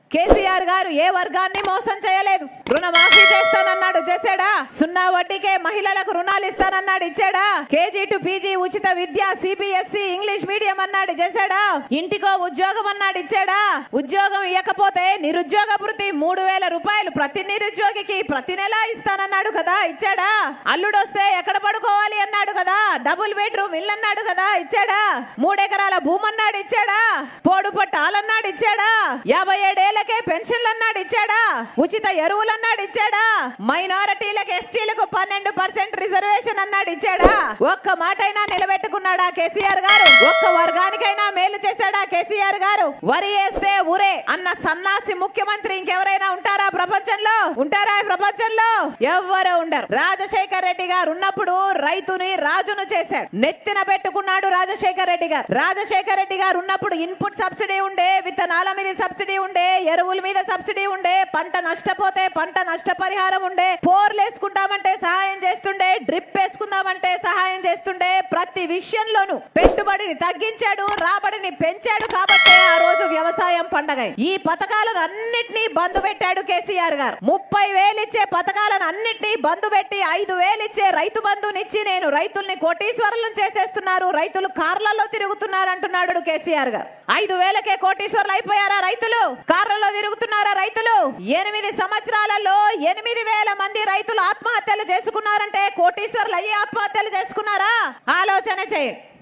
కేసీఆర్ గారు ఏ వర్గాన్ని మోసం చేయలేదు. రుణమాఫీ చేస్తానన్నాడు, చేశాడా? సున్నా వడ్డీకే మహిళలకు రుణాలు ఇస్తానన్నాడు, ఇచ్చాడా? కేజీ టు పీజీ ఉచిత విద్య, సిబిఎస్ఈ ఇంగ్లీష్ మీడియం అన్నాడు, చేశాడా? ఇంటికో ఉద్యోగం అన్నాడు, ఇచ్చాడా? ఉద్యోగం ఇవ్వకపోతే నిరుద్యోగ భృతి 3000 రూపాయలు ప్రతి నిరుద్యోగికి ప్రతి నెల ఇస్తానన్నాడు కదా, ఇచ్చాడా? అల్లుడు వస్తే ఎక్కడ పడుకోవాలి అన్నాడు కదా, డబుల్ బెడ్రూమ్ ఇల్లు అన్నాడు కదా, ఇచ్చాడా? 3 ఎకరాల భూమి అన్నాడు, ఇచ్చాడా? పోడు పట్టాలన్నాడు, ఇచ్చాడా? 57 ఏళ్లకే పెన్షన్లు అన్నాడు, ఇచ్చాడా? ఉచిత ఎరువులు అన్నాడు, ఇచ్చాడా? మైనారిటీలకు ఎస్టీలకు 12% రిజర్వేషన్ అన్నాడు, ఇచ్చాడా? ఒక్క మాటైనా నిలబెట్టుకున్నాడా కేసీఆర్ గారు? ఒక్క వర్గానికైనా మేలు చేశాడా కేసీఆర్ గారు? వరి వేస్తే ఊరే అన్న సన్నాసి ముఖ్యమంత్రి ఇంకెవరైనా ఉంటారా ప్రపంచంలో? ఉంటారా ప్రపంచంలో? ఎవ్వరూ ఉండరు. రాజశేఖర్ రెడ్డి గారు ఉన్నప్పుడు రైతుని రాజును చేశాడు, నెత్తిన పెట్టుకున్నాడు రాజశేఖర్ రెడ్డి గారు. రాజశేఖర్ రెడ్డి గారు ఉన్నప్పుడు ఇన్పుట్ సబ్సిడీ ఉండే, విత్తనాల మీద సబ్సిడీ ఉండే, ఎరువుల మీద సబ్సిడీ ఉండే, పంట నష్టపోతే పంట నష్టపరిహారం ఉండే, ఫోర్లు వేసుకుంటామంటే సహాయం చేస్తుండే, డ్రిప్ వేసుకుందామంటే సహాయం చేస్తుండే. ప్రతి విషయంలోనూ పెట్టుబడిని తగ్గించాడు, రాబడిని పెంచాడు. కాబట్టి ఆ రోజు వ్యవసాయం పండగ. ఈ పథకాలను అన్నిటినీ బంద్ పెట్టాడు కేసీఆర్ గారు. 30,000 ఇచ్చే పథకాలను అన్నిటినీ బంద్ పెట్టి 5,000 ఇచ్చే రైతు బంధునిచ్చి నేను రైతుల్ని కోటీశ్వరులను చేసేస్తున్నారు, రైతులు కార్లలో తిరుగుతున్నారు అంటున్నాడు కేసీఆర్ గారు. 5,000కే కోటీశ్వరులు అయిపోయారా రైతులు? కార్లలో తిరుగుతున్నారా రైతులు? 8 సంవత్సరాలలో 8,000 మంది రైతులు ఆత్మహత్యలు చేసుకున్నారంటే కోటీశ్వరులు అయ్యి ఆత్మహత్యలు చేసుకున్నారా? ఆలోచన చేయండి.